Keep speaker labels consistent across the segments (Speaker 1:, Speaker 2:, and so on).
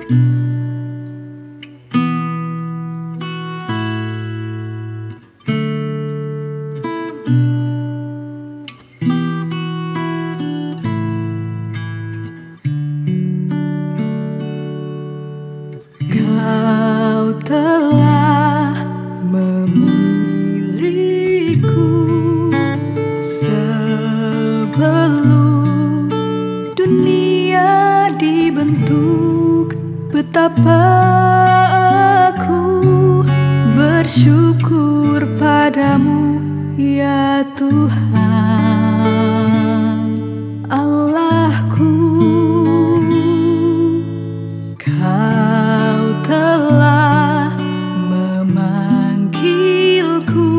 Speaker 1: Kau telah memilihku sebelum dunia dibentuk. Betapa aku bersyukur padamu, ya Tuhan Allahku. Kau telah memanggilku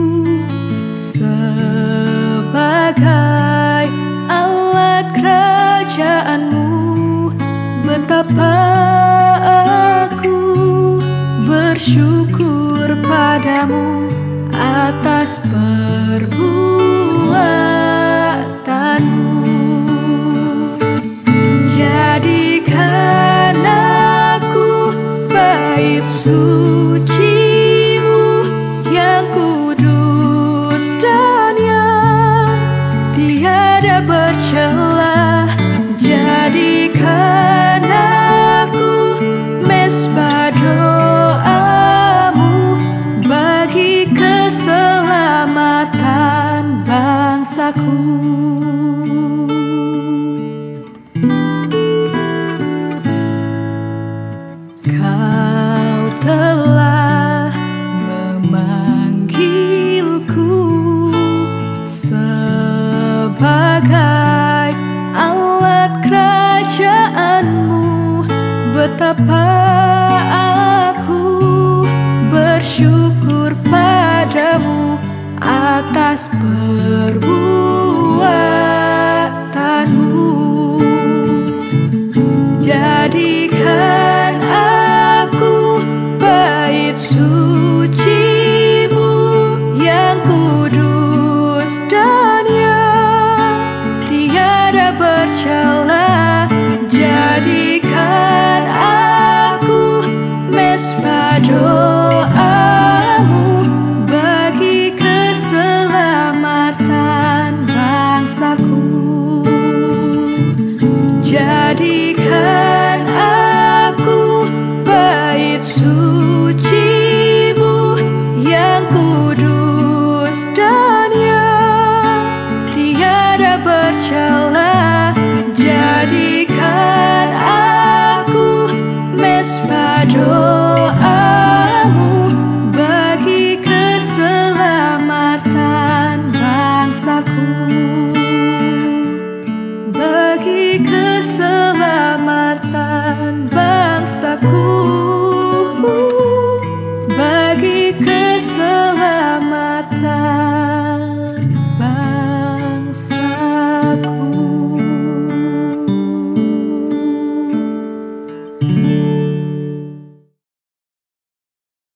Speaker 1: sebagai alat kerajaanmu. Betapa aku bersyukur padamu atas perbuatanmu. Jadikan aku bait suci-Mu yang kudus dan yang tiada bercela. Jadikan aku mesbah doa-Mu bagi keselamatan bangsaku. Kau telah memanggilku sebagai alat kerajaan-Mu. Betapa aku bersyukur padamu atas perbuatanmu. Jadikan aku bait suci-Mu yang kudus dan yang tiada bercela. Jadikan aku mesbah doa-Mu bagi keselamatan bangsaku. Jadikan aku bait suci-Mu yang kudus dan yang tiada bercela. Jadikan aku mesbah doa